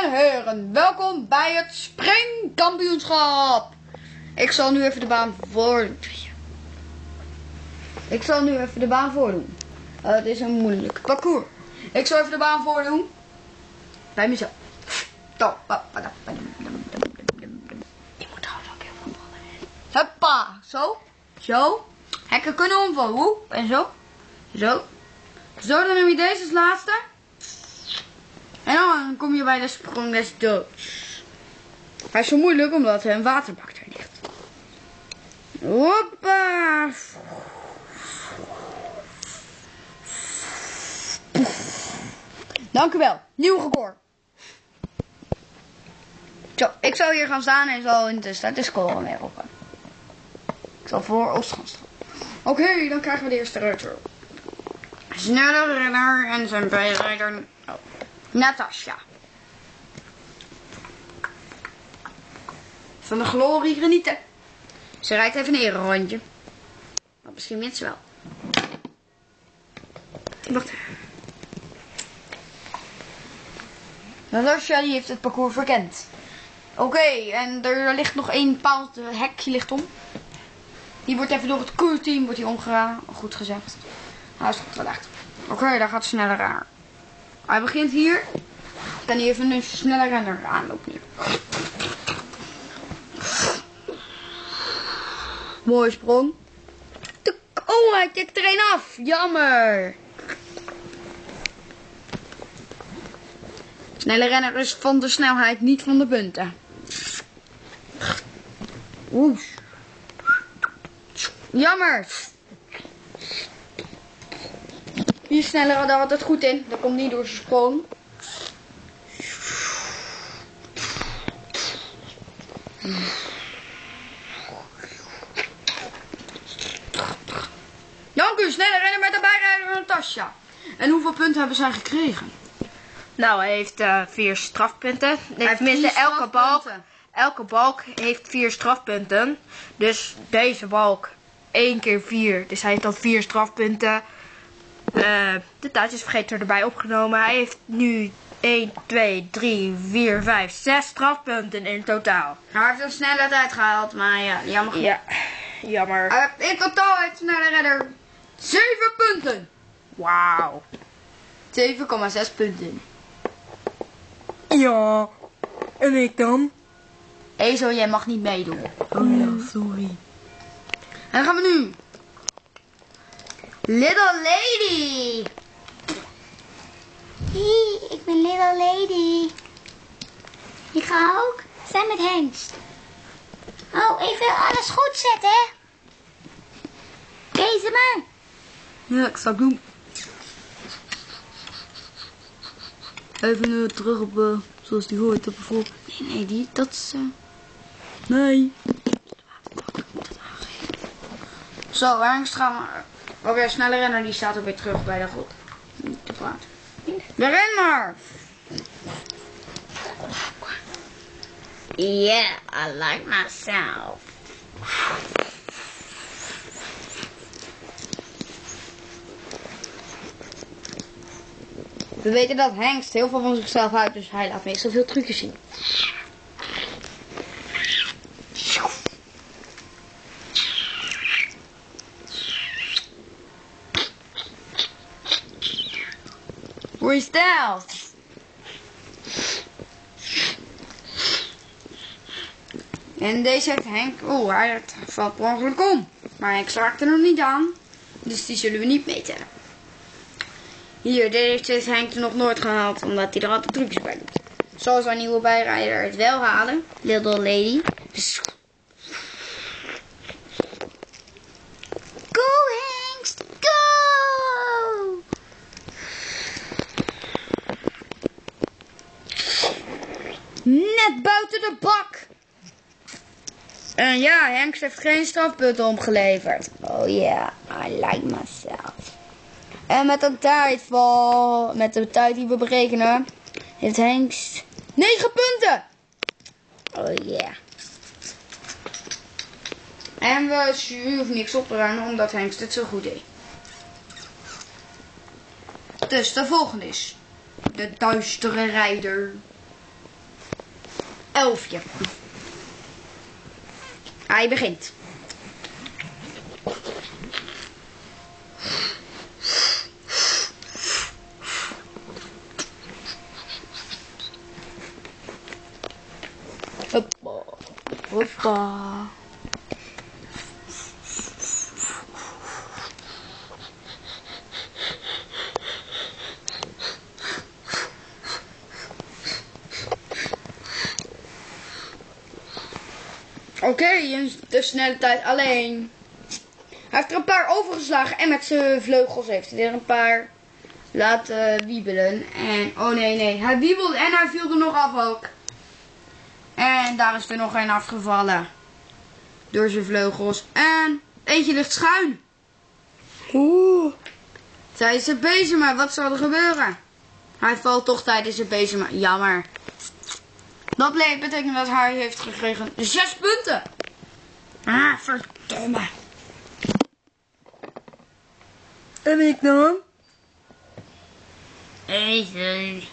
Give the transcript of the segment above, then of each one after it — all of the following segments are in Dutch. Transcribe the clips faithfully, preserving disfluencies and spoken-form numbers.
en heren, welkom bij het springkampioenschap. Ik zal nu even de baan voor... Ik zal nu even de baan voordoen. Uh, het is een moeilijk parcours. Ik zal even de baan voordoen. Bij mezelf. Zo. Ik moet trouwens ook heel veel vallen. Hoppa. Zo. Zo. Hekken kunnen omvallen. Hoe? En zo. Zo. Zo, dan neem je deze als laatste. En dan kom je bij de sprong des doods. Hij is zo moeilijk omdat er een waterbak er ligt. Hoppa. Dank u wel. Nieuw record. Zo, ik zal hier gaan staan en zal in de statistieken mee roepen. Ik zal voor Oost gaan staan. Oké, okay, dan krijgen we de eerste ruiter. Snelle renner en zijn bijrijder oh. Natasja. Van de glorie genieten. Ze rijdt even een erenrondje. Maar misschien wint ze wel. Wacht. Natasja die heeft het parcours verkend. Oké, okay, en er ligt nog één bepaald hekje ligt om. Die wordt even door het crew-team wordt die omgegaan. Goed gezegd. Hij is goed gelegd. Oké, okay, daar gaat sneller aan. Hij begint hier. Kan hij even een snelle renner aanlopen hier. Mooie sprong. Oh, hij tikt er een af. Jammer. Snelle renner is van de snelheid, niet van de punten. Oeh. Jammer. Hier sneller had er altijd goed in. Dat komt niet door zijn sprong. Dank u, snelle rennen met de bijrijder Natasja. En hoeveel punten hebben zij gekregen? Nou, hij heeft uh, vier strafpunten. Hij heeft tenminste elke balk, elke balk heeft vier strafpunten. Dus deze balk één keer vier. Dus hij heeft dan vier strafpunten. Uh, de tijdjesvergeter erbij opgenomen. Hij heeft nu één, twee, drie, vier, vijf, zes strafpunten in totaal. Hij heeft een snelle tijd gehaald, maar ja, jammer. Ja, jammer. Uh, in totaal heeft snelle redder zeven punten. Wauw. zeven komma zes punten. Ja, en ik dan? Ezo, jij mag niet meedoen. Oh ja, sorry. En dan gaan we nu. Little Lady. Hé, ik ben Little Lady. Ik ga ook zijn met Hengst. Oh, even alles goed zetten, hè? Deze man. Ja, ik zal het doen. Even uh, terug op, uh, zoals die hoort heb bijvoorbeeld. Nee, nee, die, dat is... Uh... Nee. Zo, Hengst gaan we... Oké, okay, snelle renner, die staat ook weer terug bij de groep. Niet te praten. De ren maar! Yeah, I like myself. We weten dat Hengst heel veel van zichzelf houdt, dus hij laat meestal veel trucjes zien. Freestyle! En deze heeft Henk... Oeh, hij valt per ongeluk om. Maar Henk slaagt er nog niet aan. Dus die zullen we niet meetellen. Hier, deze heeft Henk er nog nooit gehaald. Omdat hij er altijd trucjes bij doet. Zoals een nieuwe bijrijder het wel halen. Little Lady. Go, Hengst! Go! Net buiten de bak. En ja, Hengst heeft geen strafpunten opgeleverd. Oh yeah, I like myself. En met de tijd van, met de tijd die we berekenen, heeft Hengst negen punten. Oh yeah. En we hoeven niks op te ruimen omdat Hengst het zo goed deed. Dus de volgende is de duistere rijder. elfje. Hij begint. Hoppa. Hoppa. Oké, okay, in de snelle tijd alleen. Hij heeft er een paar overgeslagen en met zijn vleugels heeft hij er een paar laten wiebelen. En oh nee, nee, hij wiebelde en hij viel er nog af ook. En daar is er nog een afgevallen. Door zijn vleugels. En eentje ligt schuin. Oeh. Tijdens zijn bezem, wat zal er gebeuren? Hij valt toch tijdens zijn bezem. Jammer. Dat betekent dat hij heeft gekregen zes punten. Ah, verdomme. En ik dan? Ezel.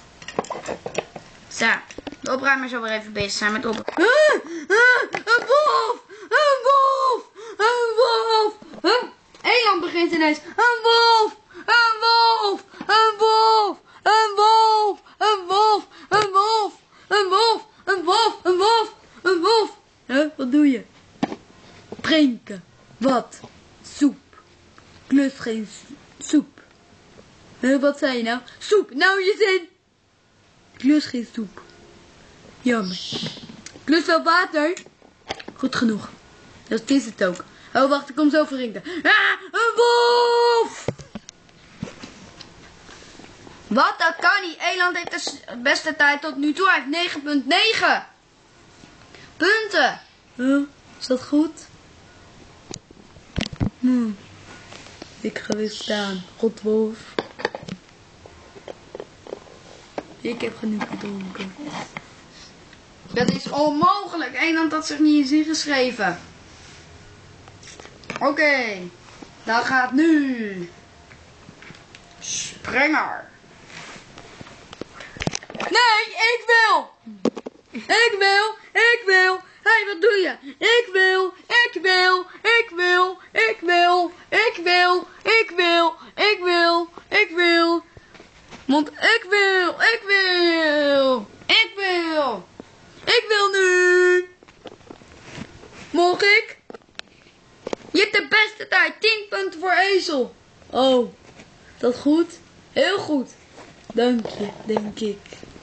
Zo, de opruimer zal weer even bezig zijn met op. Ah, ah, een wolf! Een wolf! Een wolf! Huh? Eland begint ineens. Een wolf! Een wolf! Een wolf! Een wolf! Een wolf! Een wolf! Een wolf! Een wolf! Een wolf! Een wolf! Huh? Wat doe je? Drinken. Wat? Soep. Klus geen soep. Huh? Wat zei je nou? Soep. Nou je zin. Klus geen soep. Jammer. Klus wel water. Goed genoeg. Dat is het ook. Oh wacht, ik kom zo verdrinken. Ah, een wolf! Wat? Dat kan niet. Eland heeft de beste tijd tot nu toe. Hij heeft negen komma negen punten. Huh? Is dat goed? Hm. Ik ga weer staan. Rotwolf. Ik heb genoeg gedronken. Dat is onmogelijk. Eland had zich niet eens ingeschreven. Oké. Okay. Dan gaat nu. Springer. Nee, ik wil. Ik wil. Ik wil. Hé, hey, wat doe je? Ik wil. Ik wil. Ik wil. Ik wil. Ik wil. Ik wil. Ik wil. Ik wil. Want ik wil. Ik wil. Ik wil. Ik wil nu. Mocht ik? Je hebt de beste tijd. tien punten voor ezel. Oh. Is dat goed? Heel goed. Dank je, denk ik.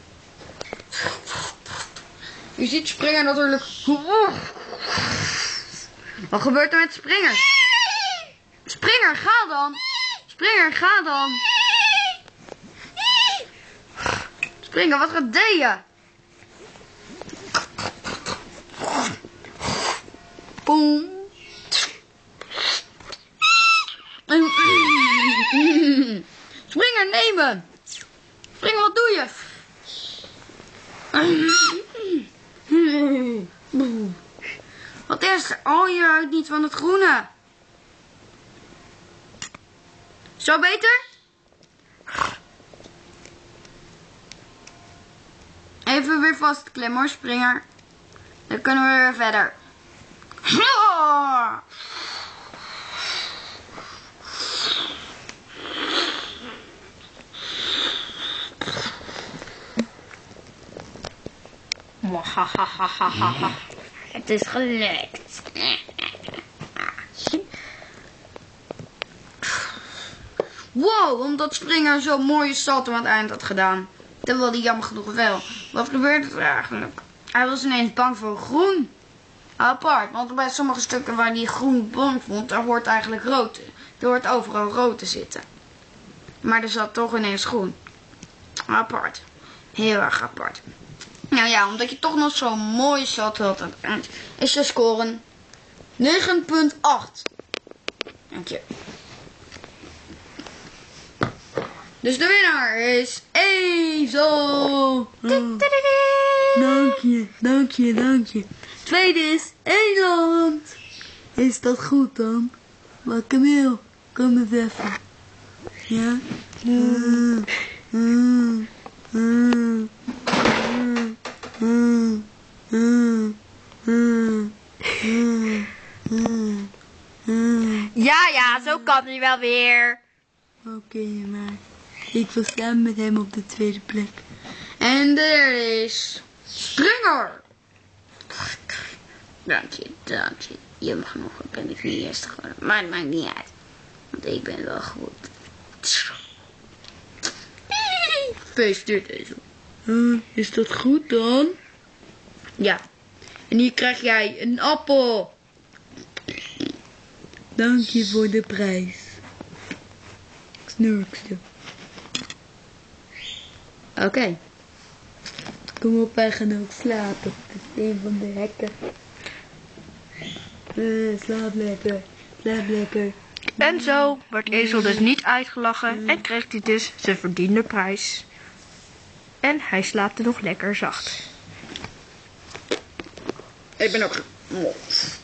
Je ziet Springer natuurlijk. Wat gebeurt er met Springer? Springer, ga dan. Springer, ga dan. Springer, wat gaat deed je? Boom. Springer, nemen. Springer, wat doe je? Wat is er? Oh, je houdt niet van het groene. Zo beter? Even weer vastklemmen hoor, Springer. Dan kunnen we weer verder. Het is gelukt. Wow, omdat Springer zo'n mooie salto aan het eind had gedaan. Terwijl die jammer genoeg wel. Wat gebeurde er eigenlijk? Hij was ineens bang voor groen. Apart, want bij sommige stukken waar hij groen bang vond, daar hoort eigenlijk rood. Er hoort overal rood te zitten. Maar er zat toch ineens groen. Apart. Heel erg apart. Nou ja, omdat je toch nog zo'n mooie salto had aan het eind, is je scoren negen komma acht. Dank je. Dus de winnaar is Ezel. Oh. Dank je, dank je, dank je. Tweede is Eland. Is dat goed dan? Maar Camille, kom eens even. Ja? Mm. Mm. Mm. Mm. Mm. Ja, zo kan hij wel weer. Oké, okay, maar ik wil staan met hem op de tweede plek. En de derde is Springer. Dank je, dank je. Je mag nog, ben ik niet eerst geworden. Maar het maakt niet uit. Want ik ben wel goed. Gefeliciteerd, Ezel. Uh, is dat goed dan? Ja. En hier krijg jij een appel. Dank je voor de prijs. Snurkje. Oké. Okay. Kom op, wij gaan ook slapen. Het is een van de hekken. Uh, slaap lekker. Slaap lekker. En zo wordt Ezel dus niet uitgelachen en kreeg hij dus zijn verdiende prijs. En hij slaapt er nog lekker zacht. Ik ben ook...